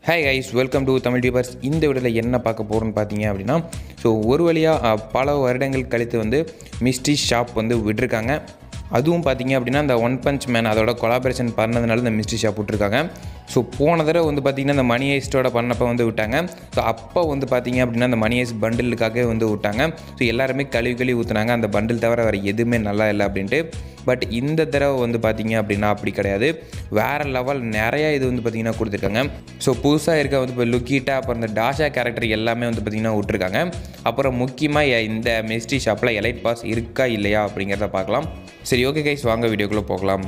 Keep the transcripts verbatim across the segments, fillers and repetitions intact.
Hi guys, welcome to Tamil tubers. இந்த வீடியோவில் என்ன பார்க்க போகிறோன்னு பார்த்தீங்க அப்படின்னா, ஸோ ஒரு வழியாக பல வருடங்கள் கழித்து வந்து மிஸ்ட்ரி ஷாப் வந்து விட்டுருக்காங்க. அதுவும் பார்த்தீங்க அப்படின்னா இந்த ஒன் பஞ்ச் மேன் அதோட கொலாபரேஷன் பண்ணதுனால இந்த மிஸ்ட்ரி ஷாப் விட்டுருக்காங்க. ஸோ போன தடவை வந்து பார்த்திங்கன்னா இந்த மணி ஐஸ்டோட பண்ணப்போ வந்து விட்டாங்க. ஸோ அப்போ வந்து பார்த்திங்க அப்படின்னா அந்த மணி ஐஸ் பண்டிலுக்காகவே வந்து விட்டாங்க. ஸோ எல்லாருமே கழுவி கழுவி ஊற்றுனாங்க, அந்த பண்டில் தவிர வேறு எதுவுமே நல்லா இல்லை அப்படின்ட்டு. பட் இந்த தடவை வந்து பார்த்திங்க அப்படின்னா அப்படி கிடையாது, வேறு லெவல் நிறையா இது வந்து பார்த்திங்கன்னா கொடுத்துருக்காங்க. ஸோ புதுசாக இருக்க வந்து இப்போ லுக்கிட்டா அப்புறம் இந்த டாஷா கேரக்டர் எல்லாமே வந்து பார்த்திங்கன்னா விட்டுருக்காங்க. அப்புறம் முக்கியமாக இந்த மிஸ்ட்ரி ஷாப்பில் எலைட் பாஸ் இருக்கா இல்லையா அப்படிங்கிறத பார்க்கலாம். சரி, ஓகே கைஸ், வாங்க வீடியோக்குள்ளே போகலாம்.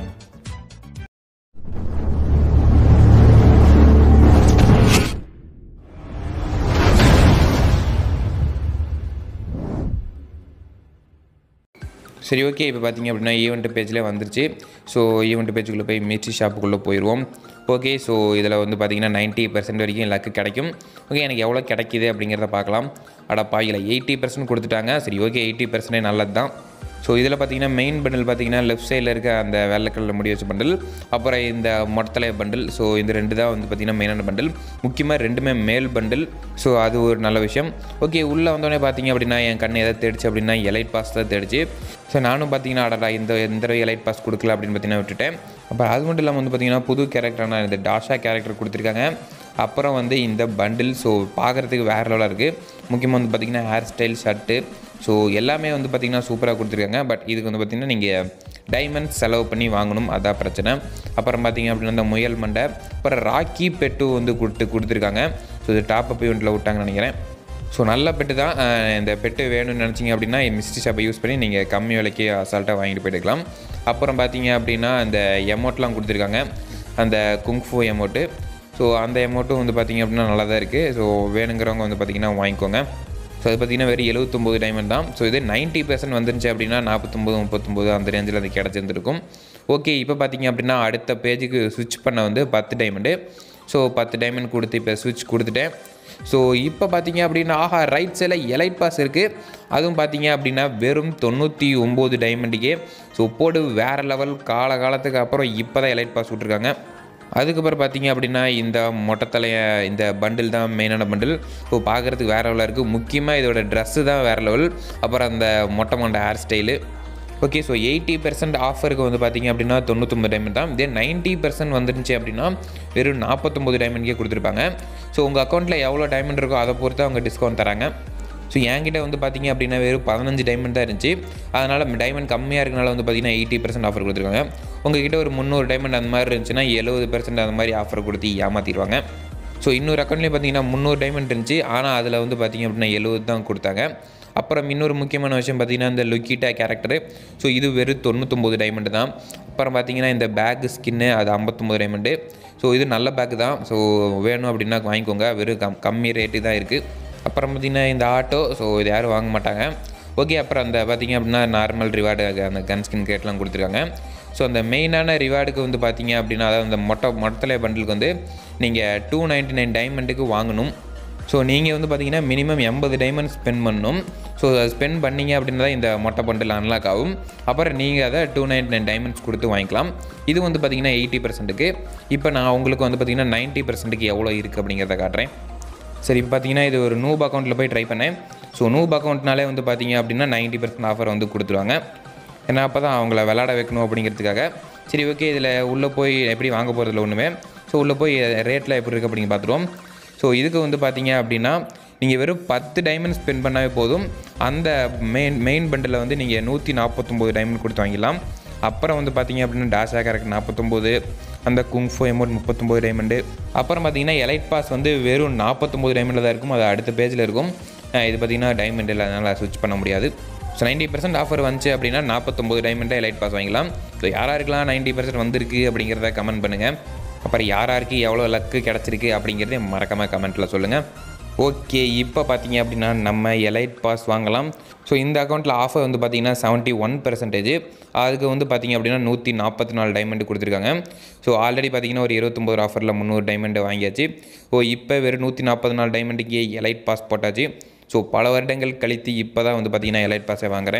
சரி, ஓகே, இப்போ பார்த்தீங்க அப்படின்னா ஈவெண்ட் பேஜ்லேயே வந்துருச்சு. ஸோ ஈவெண்ட் பேஜுக்குள்ளே போய் மிஸ்ட்ரி ஷாப்புக்குள்ளே போயிடுவோம். ஓகே, ஸோ இதில் வந்து பார்த்திங்கன்னா நைன்ட்டி பர்சன்ட் வரைக்கும் லக்கு கிடைக்கும். ஓகே, எனக்கு எவ்வளோ கிடைக்கிது அப்படிங்கிறத பார்க்கலாம். அட பாயில் எயிட்டி பர்சன்ட் கொடுத்துட்டாங்க. சரி, ஓகே, எயிட்டி பர்சன்டே நல்லது தான். ஸோ இதில் பார்த்தீங்கன்னா மெயின் பண்டில் பார்த்தீங்கன்னா லெஃப்ட் சைடில் இருக்க அந்த வெள்ளை கலரில் முடி வச்ச பண்டில், அப்புறம் இந்த மொட்டலை பண்டில். ஸோ இந்த ரெண்டு தான் வந்து பார்த்திங்கன்னா மெயினான பண்டில். முக்கியமாக ரெண்டுமே மேல் பண்டில். ஸோ அது ஒரு நல்ல விஷயம். ஓகே, உள்ளே வந்தோடனே பார்த்தீங்க அப்படின்னா என் கண்ணை எதாவது தேடிச்சு அப்படின்னா எலைட் பாஸ் தான் தேடிச்சு. ஸோ நானும் பார்த்தீங்கன்னா அடடா இந்த எந்த எலைட் பாஸ் கொடுக்கல அப்படின்னு பார்த்தீங்கன்னா விட்டுட்டேன். அப்புறம் அது மட்டும் இல்லாமல் வந்து பார்த்திங்கன்னா புது கேரக்டரான இந்த டாஷா கேரக்டர் கொடுத்துருக்காங்க. அப்புறம் வந்து இந்த பண்டில் ஸோ பார்க்குறதுக்கு வேறு லெவலாக இருக்குது. முக்கியமாக வந்து பார்த்திங்கன்னா ஹேர் ஸ்டைல், ஷர்ட்டு, ஸோ எல்லாமே வந்து பார்த்திங்கன்னா சூப்பராக கொடுத்துருக்காங்க. பட் இதுக்கு வந்து பார்த்திங்கன்னா நீங்கள் டைமண்ட் செலவு பண்ணி வாங்கணும், அதான் பிரச்சனை. அப்புறம் பார்த்திங்க அப்படின்னா இந்த முயல் மண்டை, அப்புறம் ராக்கி பெட்டு வந்து கொடுத்து கொடுத்துருக்காங்க. ஸோ இது டாப் அப் ஈவெண்ட்டில் விட்டாங்கன்னு நினைக்கிறேன். ஸோ நல்ல பெட்டு தான். இந்த பெட்டு வேணும்னு நினச்சிங்க அப்படின்னா மிஸ்ட்ரி ஷாப்பை யூஸ் பண்ணி நீங்கள் கம்மி விலைக்கு அசால்ட்டாக வாங்கிட்டு போய்ட்டுக்கலாம். அப்புறம் பார்த்தீங்க அப்படின்னா அந்த எமௌண்ட்லாம் கொடுத்துருக்காங்க, அந்த குங்ஃபு எமௌண்ட்டு. ஸோ அந்த எமௌண்ட்டும் வந்து பார்த்திங்க அப்படின்னா நல்லா தான் இருக்குது. ஸோ வேணுங்கிறவங்க வந்து பார்த்திங்கன்னா வாங்கிக்கோங்க. ஸோ அது பார்த்திங்கன்னா வெறும் எழுபத்தொம்போது டைமண்ட் தான். ஸோ இது நைன்ட்டி பர்சன்ட் வந்துருச்சு அப்படின்னா நாற்பத்தொம்போது முப்பத்தொம்போது அந்த ரேஞ்சில் அது கிடச்சிருந்துருக்கும். ஓகே, இப்போ பார்த்திங்க அப்படின்னா அடுத்த பேஜுக்கு ஸ்விட்ச் பண்ண வந்து பத்து டைமண்டு. ஸோ பத்து டைமண்ட் கொடுத்து இப்போ ஸ்விட்ச் கொடுத்துட்டேன். ஸோ இப்போ பார்த்தீங்க அப்படின்னா ஆஹா, ரைட் சைடில் எலைட் பாஸ் இருக்குது. அதுவும் பார்த்தீங்க அப்படின்னா வெறும் தொண்ணூற்றி ஒம்பது டைமண்டுக்கே. ஸோ போடு வேறு லெவல். கால காலத்துக்கு அப்புறம் இப்போ தான் எலைட் பாஸ் விட்ருக்காங்க. அதுக்கப்புறம் பார்த்தீங்க அப்படின்னா இந்த மொட்டைத்தலைய இந்த பண்டில் தான் மெயினான பண்டில். ஸோ பார்க்குறதுக்கு வேறு லெவலாக இருக்குது. முக்கியமாக இதோட ட்ரெஸ்ஸு தான் வேறு லெவல். அப்புறம் அந்த மொட்டை மொண்டை hair style. Okay, so eighty percent ஆஃபருக்கு வந்து பார்த்திங்க அப்படின்னா தொண்ணூற்றொம்பது டைமண்ட் தான். இதே நைன்ட்டி பர்சன்ட் வந்துருந்துச்சு அப்படின்னா வெறும் நாற்பத்தொம்பது டைமண்ட்கே கொடுத்துருப்பாங்க. ஸோ உங்கள் அக்கௌண்ட்டில் எவ்வளோ டைமண்ட் இருக்கோ அதை பொறுத்து அவங்க டிஸ்கவுண்ட் தராங்க. ஸோ என்கிட்ட வந்து பார்த்திங்க அப்படின்னா வெறும் பதினஞ்சு டைமண்ட் தான் இருந்துச்சு. அதனால் டைமண்ட் கம்மியாக இருக்கனால வந்து பார்த்திங்கன்னா எயிட்டி பர்சன்ட் ஆஃபர் கொடுத்துருக்காங்க. உங்கள்கிட்ட ஒரு முந்நூறு டைமண்ட் அந்த மாதிரி இருந்துச்சுன்னா எழுபது பர்சன்ட் அந்த மாதிரி ஆஃபர் கொடுத்து ஏமாற்றிடுவாங்க. ஸோ இன்னொரு அக்கௌண்ட்லேயும் பார்த்திங்கன்னா முந்நூறு டைமண்ட் இருந்துச்சு, ஆனால் அதில் வந்து பார்த்திங்க அப்படின்னா எழுபது தான் கொடுத்தாங்க. அப்புறம் இன்னொரு முக்கியமான விஷயம் பார்த்திங்கன்னா இந்த லுக்கிட்டா கேரக்டரு. ஸோ இது வெறும் தொண்ணூற்றொம்பது டைமண்டு தான். அப்புறம் பார்த்திங்கன்னா இந்த பேக்கு ஸ்கின்னு அது ஐம்பத்தொம்பது டைமண்டு. ஸோ இது நல்ல பேக்கு தான். ஸோ வேணும் அப்படின்னா வாங்கிக்கோங்க, வெறும் கம் கம்மி ரேட்டு தான் இருக்குது. அப்புறம் பார்த்திங்கன்னா இந்த ஆட்டோ, ஸோ இது யாரும் வாங்க மாட்டாங்க. ஓகே, அப்புறம் அந்த பார்த்திங்க அப்படின்னா நார்மல் ரிவார்டு அந்த கன் ஸ்கின் கேட்லாம் கொடுத்துருக்காங்க. ஸோ அந்த மெயினான ரிவார்டுக்கு வந்து பார்த்திங்க அப்படின்னா அதாவது அந்த மொட்டை மொட்டலை பண்டிலுக்கு வந்து நீங்கள் டூ நைன்ட்டி நைன் டைமண்டுக்கு வாங்கணும். ஸோ நீங்கள் வந்து பார்த்திங்கன்னா மினிமம் எண்பது டைமண்ட் ஸ்பெண்ட் பண்ணணும். ஸோ அதை ஸ்பெண்ட் பண்ணிங்க அப்படின்னா தான் இந்த மொட்டை பண்டில் அன்லாக் ஆகும். அப்புறம் நீங்கள் அதை டூ நைன்ட்டி நைன் டைமண்ட்ஸ் கொடுத்து வாங்கிக்கலாம். இது வந்து பார்த்திங்கன்னா எயிட்டி பர்சன்ட்டுக்கு. இப்போ நான் உங்களுக்கு வந்து பார்த்திங்கன்னா நைன்ட்டி பர்சன்ட்டுக்கு எவ்வளோ இருக்குது அப்படிங்கிறத காட்டுறேன். சரி, இப்போ பார்த்தீங்கன்னா இது ஒரு நூப் அக்கௌண்ட்டில் போய் ட்ரை பண்ணேன். ஸோ நூப் அக்கௌண்ட்னாலே வந்து பார்த்திங்க அப்படின்னா நைன்ட்டி பர்சன்ட் ஆஃபர் வந்து கொடுத்துருவாங்க. ஏன்னா அப்போ தான் அவங்கள விளாட வைக்கணும் அப்படிங்கிறதுக்காக. சரி, ஓகே, இதில் உள்ளே போய் எப்படி வாங்க போகிறதுல ஒன்றுமே. ஸோ உள்ளே போய் ரேட்டில் எப்படி இருக்குது அப்படிங்க பார்த்துருவோம். ஸோ இதுக்கு வந்து பார்த்திங்க அப்படின்னா நீங்கள் வெறும் பத்து டைமண்ட் ஸ்பெண்ட் பண்ணாவே போதும். அந்த மெயின் மெயின் பண்டில் வந்து நீங்கள் நூற்றி நாற்பத்தொம்போது டைமண்ட் கொடுத்து வாங்கிடலாம். அப்புறம் வந்து பார்த்திங்க அப்படின்னா டாஷா கேரக்டர் நாற்பத்தொம்போது, அந்த குங்ஃபு எமௌண்ட் முப்பத்தொம்போது டைமண்டு. அப்புறம் பார்த்திங்கன்னா எலைட் பாஸ் வந்து வெறும் நாற்பத்தொம்போது டைமண்டில் தான் இருக்கும். அது அடுத்த பேஜில் இருக்கும். இது பார்த்திங்கன்னா டைமண்ட் இல்லை, அதனால் ஸ்விட்ச் பண்ண முடியாது. ஸோ நைன்ட்டி பர்சன்ட் ஆஃபர் வந்துச்சு அப்படின்னா நாற்பத்தொம்போது டைமண்டை எலைட் பாஸ் வாங்கிக்கலாம். ஸோ யாராருக்கெல்லாம் நைன்ட்டி பர்சன்ட் வந்திருக்கு அப்படிங்கிறத கமெண்ட் பண்ணுங்கள். அப்புறம் யாராருக்கு எவ்வளோ லக்கு கிடச்சிருக்கு அப்படிங்கிறத மறக்காமல் கமெண்ட்டில் சொல்லுங்கள். ஓகே, இப்போ பார்த்தீங்க அப்படின்னா நம்ம எலைட் பாஸ் வாங்கலாம். ஸோ இந்த அக்கௌண்ட்டில் ஆஃபர் வந்து பார்த்திங்கன்னா செவன்ட்டி ஒன் பர்சன்டேஜ். அதுக்கு வந்து பார்த்திங்க அப்படின்னா நூற்றி நாற்பத்தி நாலு டைமண்ட் கொடுத்துருக்காங்க. ஸோ ஆல்ரெடி பார்த்திங்கன்னா ஒரு இருபத்தொம்போது ஆஃபரில் முந்நூறு டைமண்ட் வாங்கியாச்சு. ஸோ இப்போ வெறும் நூற்றி நாற்பத்தி நாலு டைமண்டுக்கு எலைட் பாஸ் போட்டாச்சு. ஸோ பல வருடங்கள் கழித்து இப்போ தான் வந்து பார்த்திங்கன்னா எலைட் பாஸை வாங்குகிறேன்.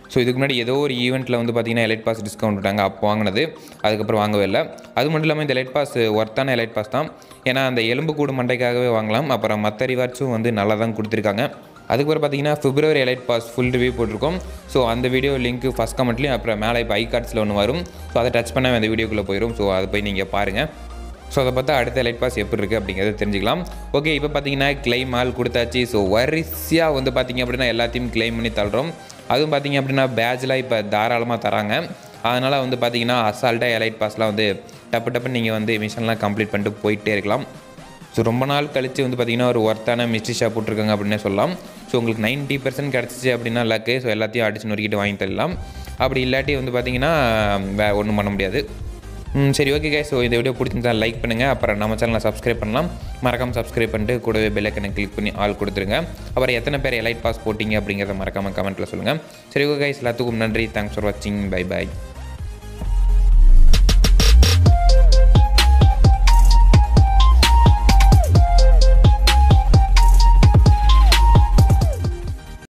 ஸோ இதுக்கு முன்னாடி ஏதோ ஒரு ஈவெண்ட்டில் வந்து பார்த்திங்கன்னா எலைட் பாஸ் டிஸ்கவுண்ட் விட்டாங்க, அப்போ வாங்கினது. அதுக்கப்புறம் வாங்கவே இல்லை. அது மட்டும் இல்லாமல் இந்த எலைட் பாஸ் ஒர்த்தான எலைட் பாஸ் தான். ஏன்னா அந்த எலும்பு கூடு மண்டைக்காகவே வாங்கலாம். அப்புறம் மற்ற ரிவார்ட்ஸும் வந்து நல்லா தான் கொடுத்துருக்காங்க. அதுக்கப்புறம் பார்த்தீங்கன்னா February elite pass full review போட்டிருக்கோம். ஸோ அந்த வீடியோ லிங்க் ஃபஸ்ட் கமெண்ட்லேயும் அப்புறம் மேலே இப்போ ஐ கார்ட்ஸில் ஒன்று வரும். ஸோ அதை டச் பண்ணால் அந்த வீடியோக்குள்ளே போயிடும். ஸோ அதை போய் நீங்கள் பாருங்கள். ஸோ அதை பார்த்தா அடுத்த எலைட் பாஸ் எப்படி இருக்குது அப்படிங்கிறத தெரிஞ்சுக்கலாம். ஓகே, இப்போ பார்த்தீங்கன்னா கிளைம் ஆல் கொடுத்தாச்சு. ஸோ வரிசையாக வந்து பார்த்திங்க அப்படின்னா எல்லாத்தையும் கிளைம் பண்ணி தள்ளுறோம். அதுவும் பார்த்திங்க அப்படின்னா பேட்ச்லாம் இப்போ தாராளமாக தராங்க. அதனால் வந்து பார்த்திங்கன்னா அசால்ட்டாக எலைட் பாஸ்லாம் வந்து டப்பு டப்புன்னு நீங்கள் வந்து மிஷன்லாம் கம்ப்ளீட் பண்ணிட்டு போயிட்டே இருக்கலாம். ஸோ ரொம்ப நாள் கழித்து வந்து பார்த்திங்கன்னா ஒரு ஒர்த்தான மிஸ்ட்ரி ஷாப் போட்டிருக்காங்க அப்படின்னே சொல்லலாம். ஸோ உங்களுக்கு நைன்ட்டி பர்சன்ட் கிடச்சிச்சு அப்படின்னா லக்கு. ஸோ எல்லாத்தையும் அடிச்சு நொறுக்கிட்டு வாங்கி தரலாம். அப்படி இல்லாட்டி வந்து பார்த்திங்கன்னா வே ஒன்றும் பண்ண முடியாது. சரி, ஓகே கைஸ். ஸோ இந்த வீடியோ பிடிச்சிருந்தா லைக் பண்ணுங்கள். அப்புறம் நம்ம சேனலை சப்ஸ்கிரைப் பண்ணலாம். மறக்காமல் சப்ஸ்கிரைப் பண்ணிட்டு கூடவே பெல் ஐக்கனை கிளிக் பண்ணி ஆல் கொடுத்துருங்க. அப்புறம் எத்தனை பேர் எலைட் பாஸ் போட்டிங்க அப்படிங்கிறத மறக்காமல் கமெண்ட்டில் சொல்லுங்கள். சரி, ஓகே கைஸ். எல்லாத்துக்கும் நன்றி. தேங்க்ஸ் ஃபார் வாட்சிங். பை பாய்.